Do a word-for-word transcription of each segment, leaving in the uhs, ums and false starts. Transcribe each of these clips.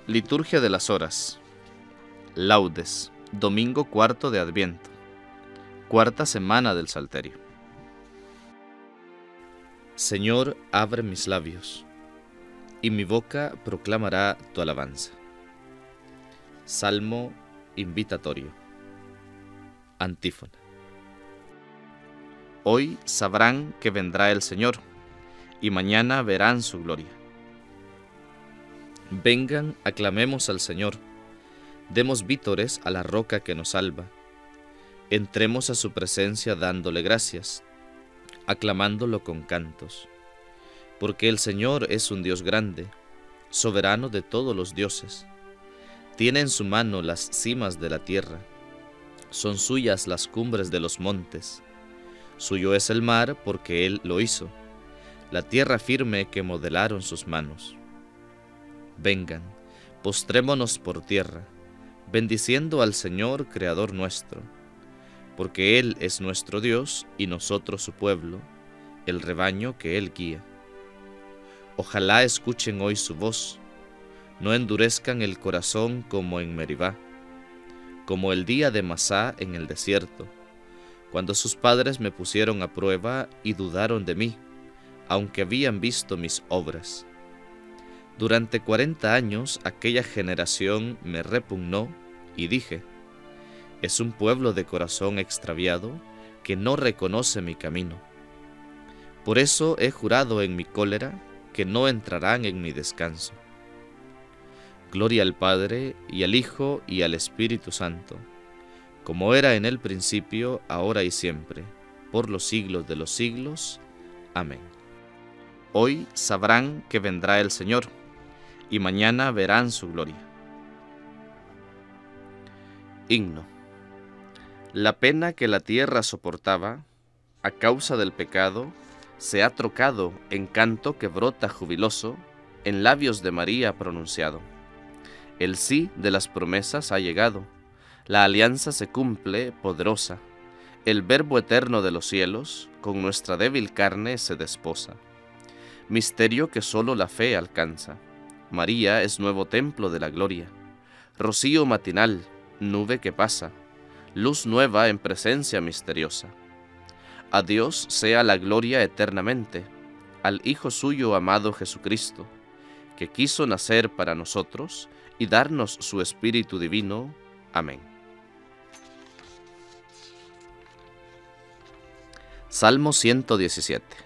Liturgia de las Horas. Laudes, domingo cuarto de Adviento, cuarta semana del Salterio. Señor, abre mis labios, y mi boca proclamará tu alabanza. Salmo invitatorio. Antífona. Hoy sabrán que vendrá el Señor, y mañana verán su gloria. Vengan, aclamemos al Señor, demos vítores a la roca que nos salva. Entremos a su presencia dándole gracias, aclamándolo con cantos. Porque el Señor es un Dios grande, soberano de todos los dioses. Tiene en su mano las cimas de la tierra, son suyas las cumbres de los montes. Suyo es el mar porque Él lo hizo, la tierra firme que modelaron sus manos. Vengan, postrémonos por tierra, bendiciendo al Señor, Creador nuestro, porque Él es nuestro Dios y nosotros su pueblo, el rebaño que Él guía. Ojalá escuchen hoy su voz, no endurezcan el corazón como en Meribá, como el día de Masá en el desierto, cuando sus padres me pusieron a prueba y dudaron de mí, aunque habían visto mis obras. Durante cuarenta años aquella generación me repugnó y dije, es un pueblo de corazón extraviado que no reconoce mi camino. Por eso he jurado en mi cólera que no entrarán en mi descanso. Gloria al Padre, y al Hijo, y al Espíritu Santo, como era en el principio, ahora y siempre, por los siglos de los siglos. Amén. Hoy sabrán que vendrá el Señor, y mañana verán su gloria. Himno. La pena que la tierra soportaba, a causa del pecado, se ha trocado en canto que brota jubiloso, en labios de María pronunciado. El sí de las promesas ha llegado, la alianza se cumple poderosa, el Verbo eterno de los cielos, con nuestra débil carne se desposa. Misterio que solo la fe alcanza. María es nuevo templo de la gloria, rocío matinal, nube que pasa, luz nueva en presencia misteriosa. A Dios sea la gloria eternamente, al Hijo suyo amado Jesucristo, que quiso nacer para nosotros y darnos su Espíritu Divino. Amén. Salmo ciento diecisiete.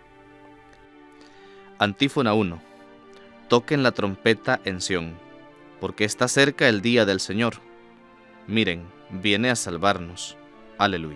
Antífona uno. Toquen la trompeta en Sión, porque está cerca el día del Señor. Miren, viene a salvarnos. Aleluya.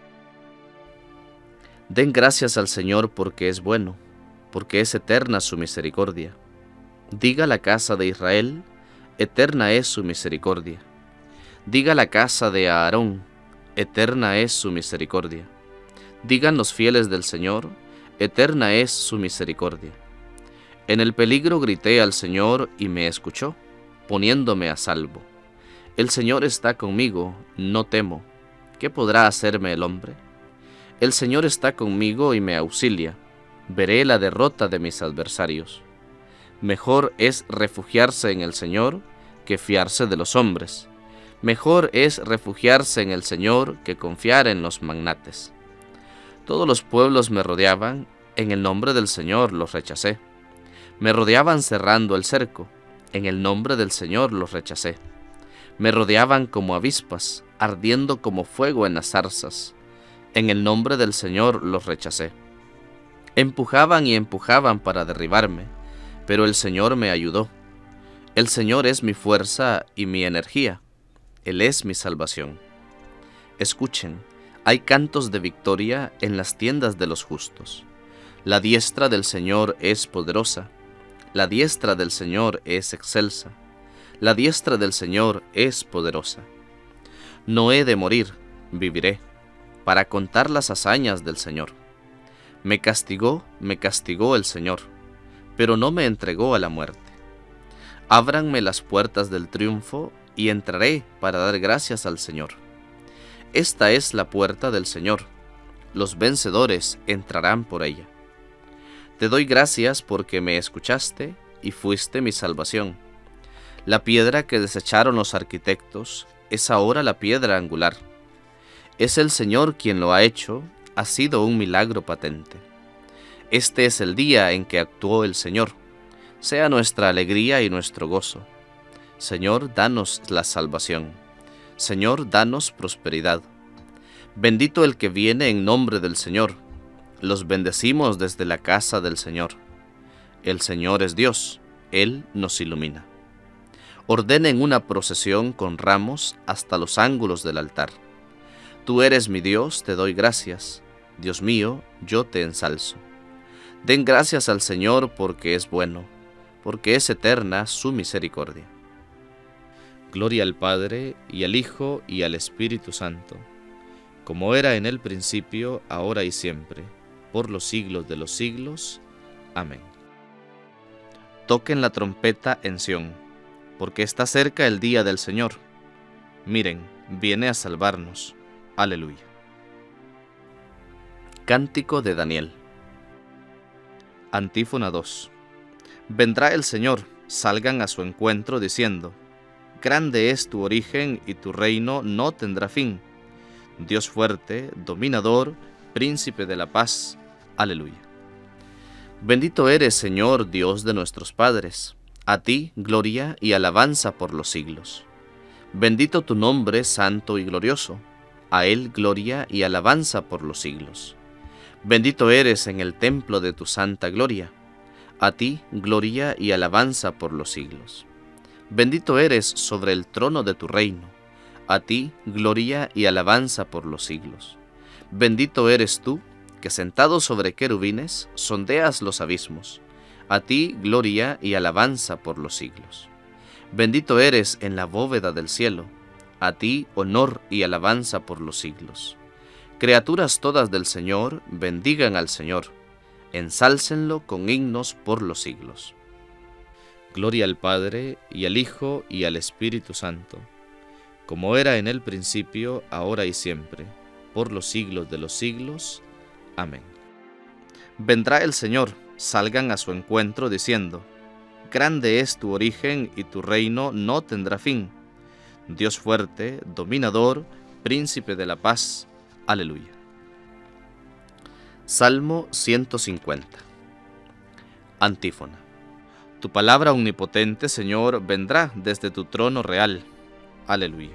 Den gracias al Señor porque es bueno, porque es eterna su misericordia. Diga la casa de Israel, eterna es su misericordia. Diga la casa de Aarón, eterna es su misericordia. Digan los fieles del Señor, eterna es su misericordia. En el peligro grité al Señor y me escuchó, poniéndome a salvo. El Señor está conmigo, no temo. ¿Qué podrá hacerme el hombre? El Señor está conmigo y me auxilia. Veré la derrota de mis adversarios. Mejor es refugiarse en el Señor que fiarse de los hombres. Mejor es refugiarse en el Señor que confiar en los magnates. Todos los pueblos me rodeaban, en el nombre del Señor los rechacé. Me rodeaban cerrando el cerco, en el nombre del Señor los rechacé. Me rodeaban como avispas, ardiendo como fuego en las zarzas. En el nombre del Señor los rechacé. Empujaban y empujaban para derribarme, pero el Señor me ayudó. El Señor es mi fuerza y mi energía. Él es mi salvación. Escuchen, hay cantos de victoria en las tiendas de los justos. La diestra del Señor es poderosa. La diestra del Señor es excelsa. La diestra del Señor es poderosa. No he de morir, viviré, para contar las hazañas del Señor. Me castigó, me castigó el Señor, pero no me entregó a la muerte. Ábranme las puertas del triunfo y entraré para dar gracias al Señor. Esta es la puerta del Señor. Los vencedores entrarán por ella. Te doy gracias porque me escuchaste y fuiste mi salvación. La piedra que desecharon los arquitectos es ahora la piedra angular. Es el Señor quien lo ha hecho, ha sido un milagro patente. Este es el día en que actuó el Señor. Sea nuestra alegría y nuestro gozo. Señor, danos la salvación. Señor, danos prosperidad. Bendito el que viene en nombre del Señor. Los bendecimos desde la casa del Señor. El Señor es Dios, Él nos ilumina. Ordenen una procesión con ramos hasta los ángulos del altar. Tú eres mi Dios, te doy gracias. Dios mío, yo te ensalzo. Den gracias al Señor porque es bueno, porque es eterna su misericordia. Gloria al Padre, y al Hijo, y al Espíritu Santo, como era en el principio, ahora y siempre, por los siglos de los siglos. Amén. Toquen la trompeta en Sión, porque está cerca el día del Señor. Miren, viene a salvarnos. Aleluya. Cántico de Daniel. Antífona dos. Vendrá el Señor, salgan a su encuentro diciendo: grande es tu origen y tu reino no tendrá fin. Dios fuerte, dominador, príncipe de la paz. Aleluya. Bendito eres, Señor, Dios de nuestros padres. A ti, gloria y alabanza por los siglos. Bendito tu nombre, santo y glorioso. A él, gloria y alabanza por los siglos. Bendito eres en el templo de tu santa gloria. A ti, gloria y alabanza por los siglos. Bendito eres sobre el trono de tu reino. A ti, gloria y alabanza por los siglos. Bendito eres tú, que sentado sobre querubines, sondeas los abismos. A ti, gloria y alabanza por los siglos. Bendito eres en la bóveda del cielo. A ti, honor y alabanza por los siglos. Criaturas todas del Señor, bendigan al Señor. Ensálcenlo con himnos por los siglos. Gloria al Padre, y al Hijo, y al Espíritu Santo, como era en el principio, ahora y siempre, por los siglos de los siglos. Amén. Vendrá el Señor, salgan a su encuentro diciendo: grande es tu origen y tu reino no tendrá fin. Dios fuerte, dominador, príncipe de la paz. Aleluya. Salmo ciento cincuenta. Antífona. Tu palabra omnipotente, Señor, vendrá desde tu trono real. Aleluya.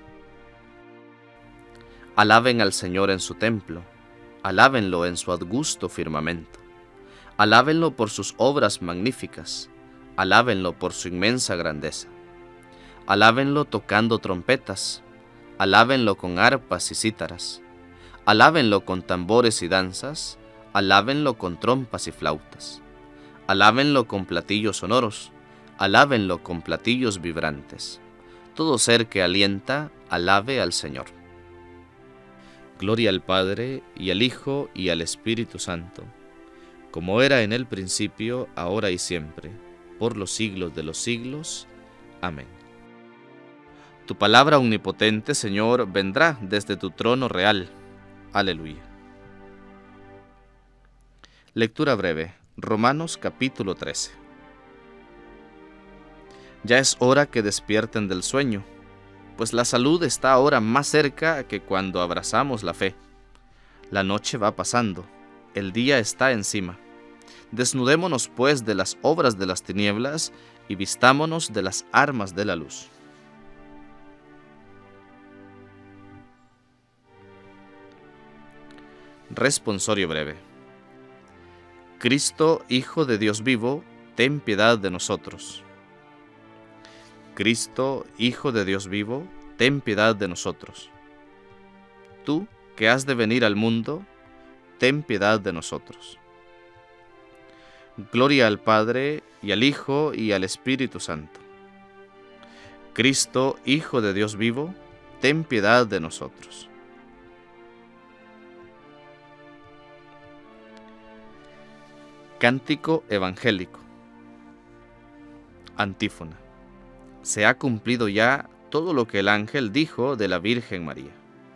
Alaben al Señor en su templo, alábenlo en su augusto firmamento. Alábenlo por sus obras magníficas, alábenlo por su inmensa grandeza. Alábenlo tocando trompetas, alábenlo con arpas y cítaras. Alábenlo con tambores y danzas, alábenlo con trompas y flautas. Alábenlo con platillos sonoros, alábenlo con platillos vibrantes. Todo ser que alienta, alabe al Señor. Gloria al Padre, y al Hijo, y al Espíritu Santo, como era en el principio, ahora y siempre, por los siglos de los siglos. Amén. Tu palabra omnipotente, Señor, vendrá desde tu trono real. Aleluya. Lectura breve. Romanos capítulo trece. Ya es hora que despierten del sueño, pues la salud está ahora más cerca que cuando abrazamos la fe. La noche va pasando, el día está encima. Desnudémonos pues de las obras de las tinieblas y vistámonos de las armas de la luz. Responsorio breve. Cristo, Hijo de Dios vivo, ten piedad de nosotros. Cristo, Hijo de Dios vivo, ten piedad de nosotros. Tú, que has de venir al mundo, ten piedad de nosotros. Gloria al Padre, y al Hijo, y al Espíritu Santo. Cristo, Hijo de Dios vivo, ten piedad de nosotros. Cántico evangélico. Antífona. Se ha cumplido ya todo lo que el ángel dijo de la Virgen María.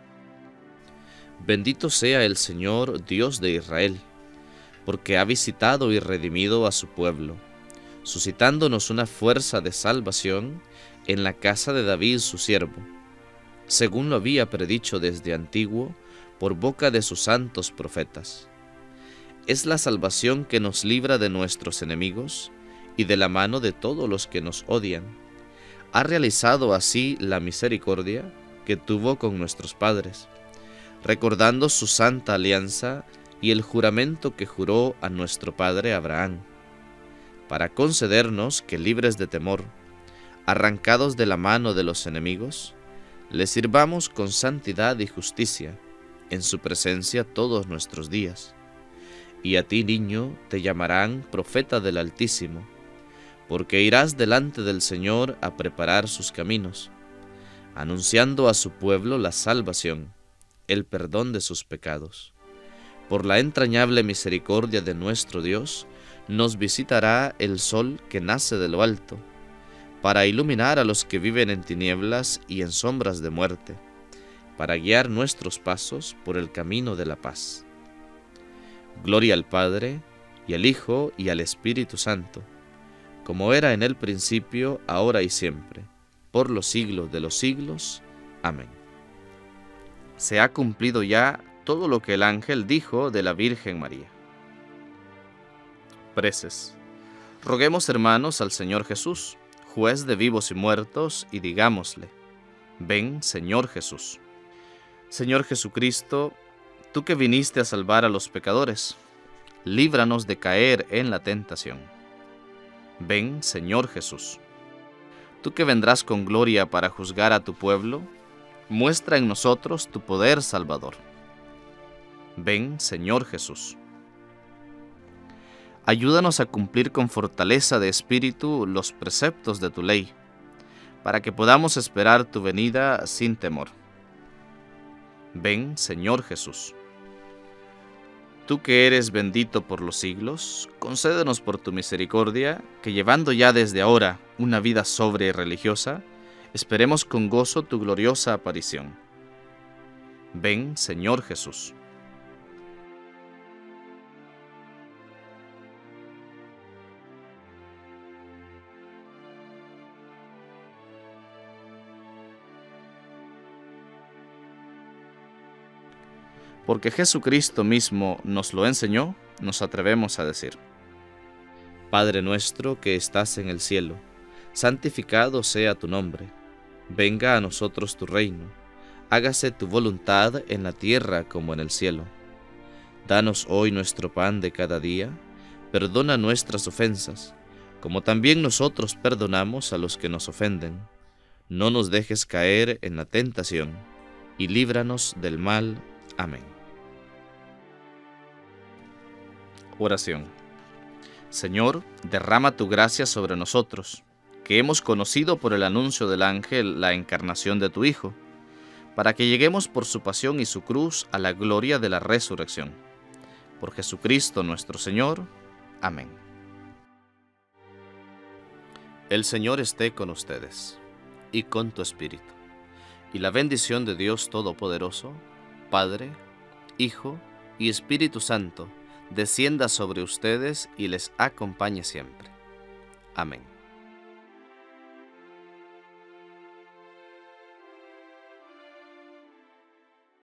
Bendito sea el Señor, Dios de Israel, porque ha visitado y redimido a su pueblo. suscitándonos una fuerza de salvación en la casa de David su siervo, según lo había predicho desde antiguo por boca de sus santos profetas. Es la salvación que nos libra de nuestros enemigos y de la mano de todos los que nos odian. Ha realizado así la misericordia que tuvo con nuestros padres, recordando su santa alianza y el juramento que juró a nuestro padre Abraham, para concedernos que, libres de temor, arrancados de la mano de los enemigos, le sirvamos con santidad y justicia en su presencia todos nuestros días. Y a ti, niño, te llamarán profeta del Altísimo, porque irás delante del Señor a preparar sus caminos, anunciando a su pueblo la salvación, el perdón de sus pecados. Por la entrañable misericordia de nuestro Dios, nos visitará el sol que nace de lo alto, para iluminar a los que viven en tinieblas y en sombras de muerte, para guiar nuestros pasos por el camino de la paz. Gloria al Padre, y al Hijo, y al Espíritu Santo, como era en el principio, ahora y siempre, por los siglos de los siglos. Amén. Se ha cumplido ya todo lo que el ángel dijo de la Virgen María. Preces. Roguemos, hermanos, al Señor Jesús, juez de vivos y muertos, y digámosle: ven, Señor Jesús. Señor Jesucristo, tú que viniste a salvar a los pecadores, líbranos de caer en la tentación. Ven, Señor Jesús. Tú que vendrás con gloria para juzgar a tu pueblo, muestra en nosotros tu poder salvador. Ven, Señor Jesús. Ayúdanos a cumplir con fortaleza de espíritu los preceptos de tu ley, para que podamos esperar tu venida sin temor. Ven, Señor Jesús. Tú que eres bendito por los siglos, concédenos por tu misericordia que, llevando ya desde ahora una vida sobria y religiosa, esperemos con gozo tu gloriosa aparición. Ven, Señor Jesús. Porque Jesucristo mismo nos lo enseñó, nos atrevemos a decir: Padre nuestro que estás en el cielo, santificado sea tu nombre. Venga a nosotros tu reino. Hágase tu voluntad en la tierra como en el cielo. Danos hoy nuestro pan de cada día. Perdona nuestras ofensas, como también nosotros perdonamos a los que nos ofenden. No nos dejes caer en la tentación, y líbranos del mal. Amén. Oración. Señor, derrama tu gracia sobre nosotros, que hemos conocido por el anuncio del ángel la encarnación de tu Hijo, para que lleguemos por su pasión y su cruz a la gloria de la resurrección. Por Jesucristo nuestro Señor. Amén. El Señor esté con ustedes, y con tu espíritu, y la bendición de Dios Todopoderoso, Padre, Hijo y Espíritu Santo, descienda sobre ustedes y les acompañe siempre. Amén.